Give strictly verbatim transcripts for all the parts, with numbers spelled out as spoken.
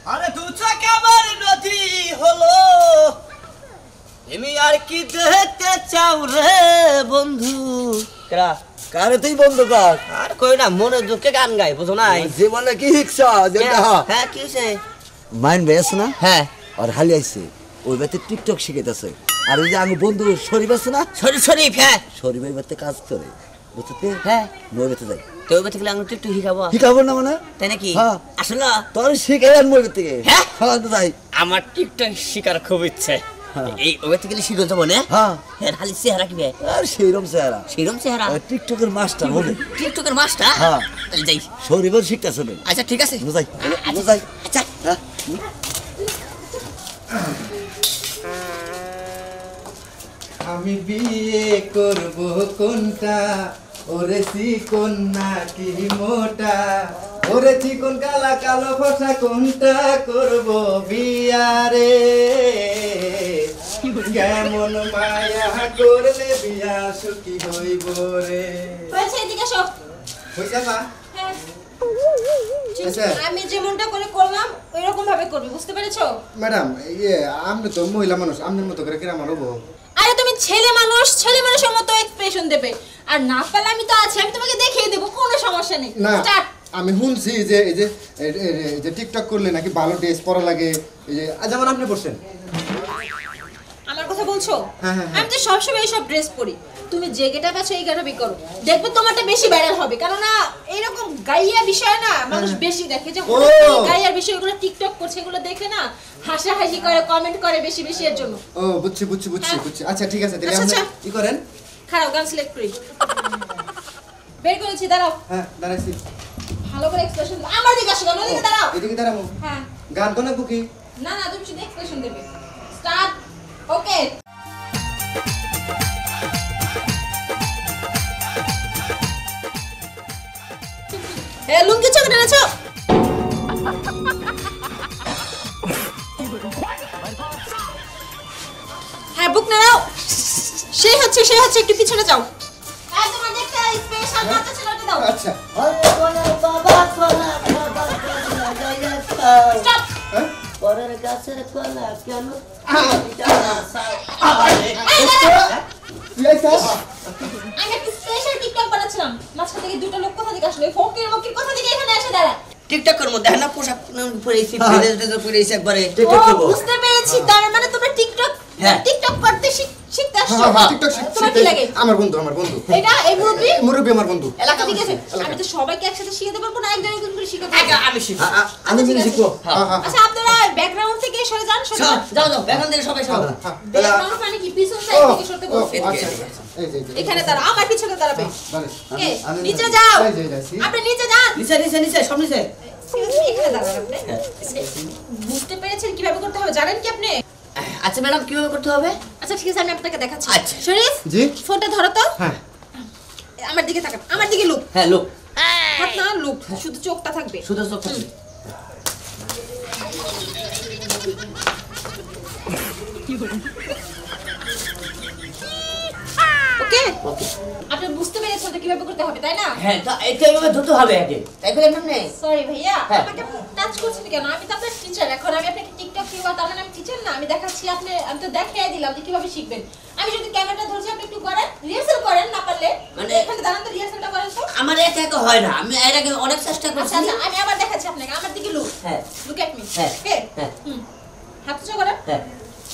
আরে তুই কেমন নদী হলো তুমি আর কি দেখতে চাও রে বন্ধু কেরা কারে তুই বন্ধু কার আর কই না মনে দুঃখে গান গায় বুঝো না জীবনে কি শিখছা যেটা হ্যাঁ কি হইছে মাইন বেস না হ্যাঁ আর হালি আইছে ওই বাতে টিকটক শিখাইতেছে আর ওই যে আমি বন্ধু শরীফ আছে না শরীফ শরীফ হ্যাঁ শরীফের বাতে কাজ করে বুঝতে হ্যাঁ মই বাতে যাই তো ওই থেকে আমি একটু শিখাবো শিখাবো না মানে তাই নাকি হ্যাঁ আসলে তোর শিখাই আর মই বাতে হ্যাঁ হ্যাঁ তো যাই আমার টিকটক শিকার খুব ইচ্ছে এই ওই থেকে শিখে যাবো না হ্যাঁ হ্যাঁ খালি চেহারা কি আর সেইরকম চেহারা সেরকম চেহারা টিকটকের মাস্টার হবে টিকটকের মাস্টার হ্যাঁ তাহলে যাই শরীফের শিখতেছে না আচ্ছা ঠিক আছে যাই যাই আচ্ছা হ্যাঁ আমি বিয়ে করব কোনটা ওরে চিকন নাকি মোটা ওরে চিকন কালা কালো ফসা কোনটা করব বিয়ারে কেমন মায়া করলে বিয়া সুখী হইব রে হয়েছে এদিকে এসো হইছে মা হ্যাঁ আচ্ছা। আমি যেমনটা করে করলাম ওই রকম ভাবে করবি বুঝতে পেরেছো ম্যাডাম ইয়ে আপনি তো মহিলা মানুষ আপনার মতো করে কিরম হবো আরে তুমি ছেলে মানুষ ছেলে মানুষের মতো এক্সপ্রেশন দেবে আর না পারলে আমি তো আছি আমি তোমাকে দেখিয়ে দেবো কোনো সমস্যা নেই না স্টার্ট আমি শুনছি যে এই যে এই- এই- এই যে টিকটক করলে নাকি ভালো ড্রেস পরা লাগে এই যে আজ যেমন আপনি পড়ছেন আমার কথা বলছো হ্যাঁ, হ্যাঁ, হ্যাঁ। আমি তো সবসময় এইসব ড্রেস পরি তুমি যে গেটআপ আছে এই গেটআপই করো দেখবে তোমারটা বেশি ভাইরাল হবে কারণ না এরকম গাইয়া বিষয় না মানুষ বেশি দেখে যে ও। গাইয়ার বিষয়গুলো টিকটক করছে এগুলো দেখে না হাসাহাসি করে কমেন্ট করে বেশি বেশি এর জন্য ও বুঝছি বুঝছি বুঝছি হ্যাঁ। বুঝছি আচ্ছা ঠিক আছে তাহলে আচ্ছা, আপনি আচ্ছা। কি করেন খারাপ গান সিলেক্ট করি বের করেছি দাঁড়াও হ্যাঁ দাঁড়াইছি ভালো করে এক্সপ্রেশন আমার দিকে আসো না দিকে দাঁড়াও এদিকে দাঁড়াবো হ্যাঁ গান তো না বুকি না না তুমি শুধু এক্সপ্রেশন দেবে স্টার্ট ওকে এ লুঙ্গি চোখ নেছো হ্যাঁ বুক নাও সেই হচ্ছে সেই হচ্ছে একটু পিছনে যাও এই তোমার দেখতে স্পেশাল মাথা ছেলেটা দাও আচ্ছা আরে কোলা বাবা কোলা বাবা কোলা গায়তা স্টপ হ্যাঁ পরের গাছের কোলা কেন তুই আইছাস আমি একটা স্পেশাল টিকটক বানাচ্ছিলাম মাঝখান থেকে দুটো লোক কোথা থেকে আসলো ফকির মকির কোথা থেকে এখানে এসে দাঁড়া টিকটকের মধ্যে না পোশাক পরেছি ড্রেস ড্রেস পরেছি একবারে টিকটক ও, করবো বুঝতে পেরেছি তার মানে তোমরা টিকটক হ্যাঁ। টিকটক করতে শিখ- শিখতে আসছো হ্যাঁ হ্যাঁ টিকটক শিখ- তোমার কি শিখতে- লাগে আমার বন্ধু আমার বন্ধু এটা এই মুরব্বি এই মুরব্বি আমার বন্ধু এলাকা ঠিক আছে এলাকা। আমি তো সবাইকে একসাথে শিখাতে পারবো না একজন একজন করে শিখাতে আগে পারবো আমি শিখি আমি ঠিক জিনিস আছে। শিখবো হ্যাঁ হ্যাঁ আচ্ছা আপনারা ব্যাকগ্রাউন্ড থেকে সরে যান সরে যান যাও যাও এখন থেকে সবাই সব হ্যাঁ তাহলে ব্যাকগ্রাউন্ড মানে কি পিছন সাইড ও, থেকে সরতে ও, বলছি আচ্ছা, আচ্ছা। এই যে, এই যে। এখানে দাঁড়াও আমার পিছনে দাঁড়াবে দাঁড়াই। কে আমি- নিচে যাও এই যে, যাচ্ছি। আপনি নিচে যান নিচে নিচে নিচে সব নিচে এখানে দাঁড়ান আপনি বুঝতে পেরেছেন কিভাবে করতে হবে জানেন কি আপনি আচ্ছা ম্যাডাম কিভাবে করতে হবে আচ্ছা ঠিক আছে আমি আপনাকে দেখাচ্ছি আচ্ছা। শরীফ জি ফোনটা ধরো তো হ্যাঁ আমার দিকে তাকান আমার দিকে লুক হ্যাঁ লোক হাত না লুক শুধু চোখটা থাকবে শুধু চোখ থাকবে ওকে ওকে আপনি বুঝতে পেরেছেন তো কিভাবে করতে হবে তাই না হ্যাঁ তো এটা এভাবে ধরতে হবে আগে তাই করে এমন নেই সরি ভাইয়া হ্যাঁ। আমাকে টাচ করছেন কেন আমি তো আপনার টিচার এখন আমি আপনাকে টিকটক কিভাবে তার মানে আমি টিচার না আমি দেখাচ্ছি আপনি আমি তো দেখিয়ে দিলাম যে কিভাবে শিখবেন আমি যদি ক্যামেরাটা ধরছি আপনি একটু করেন রিহার্সাল করেন না পারলে মানে মানে- এখানে দাঁড়ান তো রিহার্সালটা করেন তো আমার একা একা হয় না আমি এর আগে অনেক চেষ্টা আচ্ছা করছি আচ্ছা আমি আবার দেখাচ্ছি আপনাকে আমার দিকে লুক হ্যাঁ লুক এট মি হ্যাঁ। ওকে হ্যাঁ। হুম হাত উঁচু করেন হ্যাঁ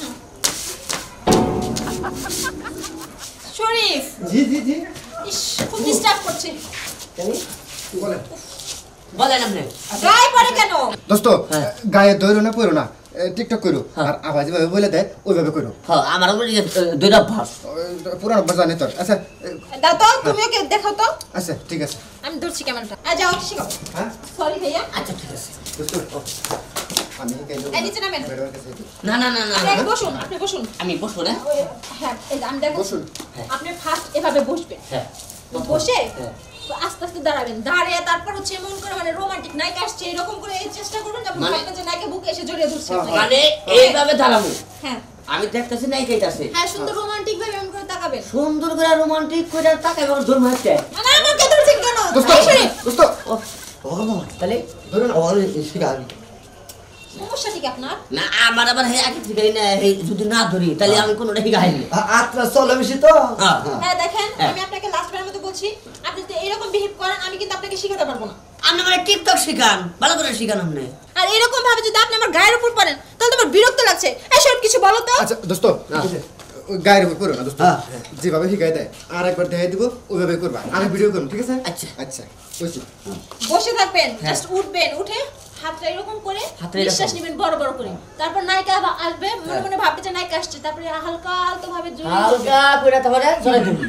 শরীফ জি জি জি ইস খুব ডিস্টার্ব করছে বলেন বলেন আপনি গায়ে পড়ে কেন দোস্ত হ্যাঁ। গায়ে দৌড়ো না পড়ো না এ, টিকটক করো হ্যাঁ। আর আবার যেভাবে বলে দেয় ওইভাবে করো হ্যাঁ আমার ওই দুইটা অভ্যাস পুরানো অভ্যাস জানি তোর আচ্ছা এ, দাও তো তুমি ওকে দেখাও তো আচ্ছা ঠিক আছে আমি ধরছি ক্যামেরাটা আ যাও শিখাও হ্যাঁ সরি ভাইয়া আচ্ছা ঠিক আছে দোস্ত আমি কেন এই নিচে নামেন। বেরোবার কাছে যাই। না না না না আপনি আগে বসুন আপনি বসুন আমি বসবো না ওই- হ্যাঁ এই যে আমি দেখাচ্ছি বসুন। হ্যাঁ। আপনি ফার্স্ট এভাবে বসবেন হ্যাঁ বসে হ্যাঁ। আস্তে আস্তে দাঁড়াবেন দাঁড়িয়ে তারপর হচ্ছে এমন করে মানে রোমান্টিক নায়িকা আসছে এরকম করে এই চেষ্টা করবেন যে আপনি মানে- ভাববেন যে নায়িকা বুকে এসে জড়িয়ে ধরছে হ্যাঁ, আপনাকে। মানে এইভাবে দাঁড়াবো হ্যাঁ আমি দেখতেছি নাই কেটাছে হ্যাঁ সুন্দর রোমান্টিক ভাবে এমন করে তাকাবেন সুন্দর করে রোমান্টিক করে তাকাই আমার ধর্ম হচ্ছে মানে আমাকে ধরছেন কেন দোস্ত এই শরীফ দোস্ত ও তাহলে ধরো না আমার শিখা সমস্যাটা কি আপনার? না আমার আবার হে আগে থেকে না হে যদি না ধরি তাহলে আমি কোনোটা শিখাইনি। আত্রা চলে বেশি তো হ্যাঁ হ্যাঁ দেখেন আমি আপনাকে লাস্ট বারের মতো বলছি আপনি যদি এরকম বিহেভ করেন আমি কিন্তু আপনাকে শিখাতে পারবো না। আপনি মানে টিকটক শিখান, ভালো করে শিখান আপনি। আর এরকম ভাবে যদি আপনি আমার গায়ের উপর পড়েন তাহলে তোমার বিরক্ত লাগছে। এসব কিছু বলো তো। আচ্ছা দোস্ত ওই গায়ের উপর করো না দোস্ত, যেভাবে শিখাই দেয় আর একবার দেখাই দিব ওইভাবে করবা, আমি ভিডিও করবো ঠিক আছে? আচ্ছা আচ্ছা বসি। বসে থাকবেন, জাস্ট উঠবেন, উঠে হাতটা এরকম করে নিঃশ্বাস নেবেন বড় বড় করে, তারপর নায়িকা আসবে, মনে মনে ভাববে যে নায়িকা আসছে, তারপরে হালকা হালকা ভাবে জোরে হালকা করে তারপরে জোরে দিবি।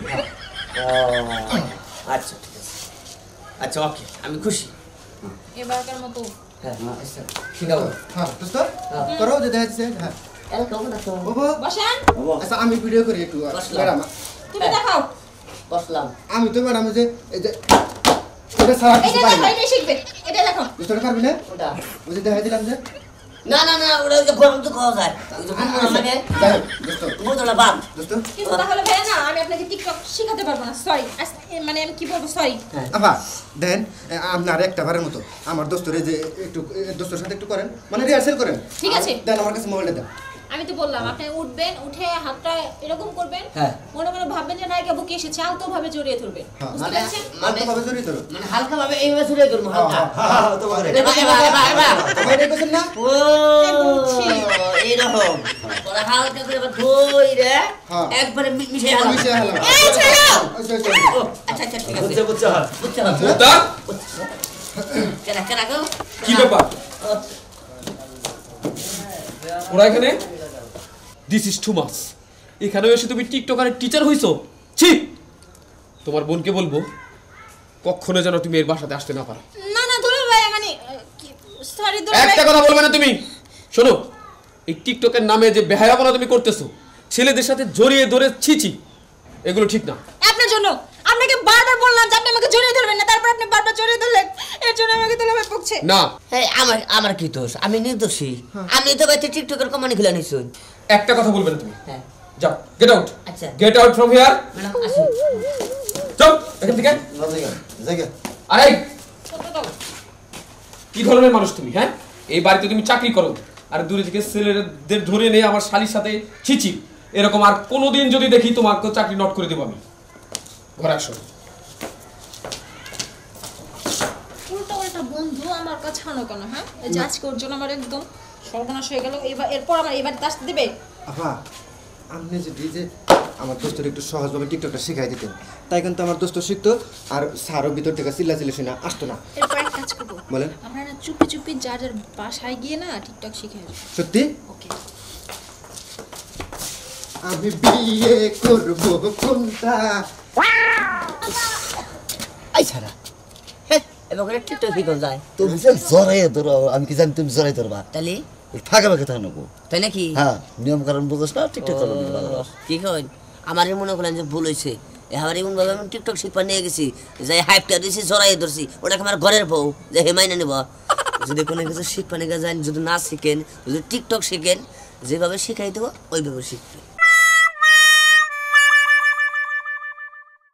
আচ্ছা ঠিক আছে, আচ্ছা ওকে আমি খুশি। এবারকার মতো হ্যাঁ আচ্ছা শিখাবো। হ্যাঁ দোস্ত করো যে দেখা যাচ্ছে। হ্যাঁ এর কেমন দেখো বাবা বসেন। আচ্ছা আমি ভিডিও করি একটু ম্যাডাম। তুমি দেখাও। বসলাম। আমি তো ম্যাডাম যে এই যে এটা সারা কিছু এটা পারি দেখো, না। এটা শিখবে, এটা দেখো। বুঝতে পারবি না? ওটা ওই যে দেখাই দিলাম যে না না না ওটা ওই যে গরম তো খাওয়া যায়, ওই যে গরম লাগে যাই হোক, দোস্ত বোতলে বাদ। দোস্ত কিন্তু তাহলে ভাই না আমি আপনাকে টিকটক শিখাতে পারবো না, সরি। মানে আমি কি বলবো, সরি। আবার দেন আপনার একটা বারের মতো আমার দোস্তরে যে একটু দোস্তর সাথে একটু করেন, মানে রিহার্সেল করেন। ঠিক আছে। দেন আমার কাছে মোবাইলটা দেন। আমি তো বললাম আপনি উঠবেন, উঠে হাতটা এরকম করবেন, হ্যাঁ। মনে মনে ভাববেন যে নায়িকা বুকে এসেছে, আলতো ভাবে জড়িয়ে ধরবেন। হ্যাঁ। বুঝতে মানে পারছেন? মানে ভাবে জড়িয়ে ধরো। মানে হালকা ভাবে এইভাবে শুরু করবো হালকা। তোমার এবার এবার এবার এবার সবাই দেখছেন না? ও এইরকম ওরা হালকা করে এবার ধইরে হ্যাঁ। একবারে মি- মিশে আমি গেল। সে হলাম। এই ছেড়ো। আচ্ছা আচ্ছা ও, আচ্ছা আচ্ছা ঠিক আছে বুঝছে বুঝছে বুঝতে পারছো মুক্তা কেনা কেনা গো কি ব্যাপার ওরা এখানে দিস ইজ টু মাচ এখানে এসে তুমি টিকটকারের টিচার হইছো ছি তোমার বোনকে বলবো কখনো যেন তুমি এর বাসাতে আসতে না পারো না না দুলা ভাই মানে সরি দুলা ভাই। একটা কথা বলবে না তুমি শোনো এই টিকটকের নামে যে বেহায়াপনা তুমি করতেছো ছেলেদের সাথে জড়িয়ে ধরে ছিছি এগুলো ঠিক না আপনার জন্য আপনাকে বারবার বললাম যে আপনি আমাকে জড়িয়ে ধরবেন না, তারপর আপনি বারবার জড়িয়ে ধরলেন, এর জন্য আমাকে দুলা ভাই বকছে। না এই আমার আমার কি দোষ, আমি নির্দোষী। আমি তো বাইতে টিকটকের কোম্পানি খুলে নিছুন। একটা কথা বলবে না তুমি হ্যাঁ যাও গেট আউট আচ্ছা get out from here madam আসুন। যাও এখান থেকে জায়গা জায়গা আরে সত্য তো। কি ধরনের মানুষ তুমি হ্যাঁ এই বাড়িতে তুমি চাকরি করো আর দূরে থেকে ছেলেদের ধরে নিয়ে আমার শালির সাথে ছিচি এরকম আর কোনোদিন যদি দেখি তোমাকে চাকরি নট করে দেবো আমি ঘরে আসো উল্টো উল্টা বন্ধু আমার কাছে আনো কেন? হ্যাঁ এই যে আজকে ওর জন্য আমার একদম সর্বনাশ হয়ে গেল। এবার এরপর আমার এবার দাস দিবে। আপা আপনি যদি যে আমার দোস্তর একটু সহজভাবে টিকটকটা শিখাই দিতেন তাই কিন্তু আমার দোস্ত শিখতো আর স্যারও ভিতর থেকে চিল্লা চিল্লি শুনে আসতো না। এরপর এক কাজ করবো, বলেন। আমরা না চুপি চুপি যার যার বাসায় গিয়ে না টিকটক শিখে আসবো। সত্যি ওকে। আমি বিয়ে করব কোনটা? আই ছাড়া হ্যাঁ এবার করে টিকটক কি করে যায় তুমি যে জড়াই ধরো আমি কি জানি তুমি জড়াই ধরবা তাহলে ফাঁকা ফাঁকা থাকা নেবো। তাই নাকি? হ্যাঁ নিয়ম কারণ বুঝোস না ঠিকঠাক করো কি কইন আমারই মনে করলেন যে ভুল হয়েছে এবার এমন ভাবে আমি টিকটক শিখবা নিয়ে গেছি যে হাইপটা দিয়েছি জড়াই ধরছি ওটাকে আমার ঘরের বউ যে হেমাইনা নিব যদি কোনো কিছু শিখবা নিয়ে যান যদি না শিখেন যদি টিকটক শিখেন যেভাবে শিখাই দেবো ওইভাবে শিখবে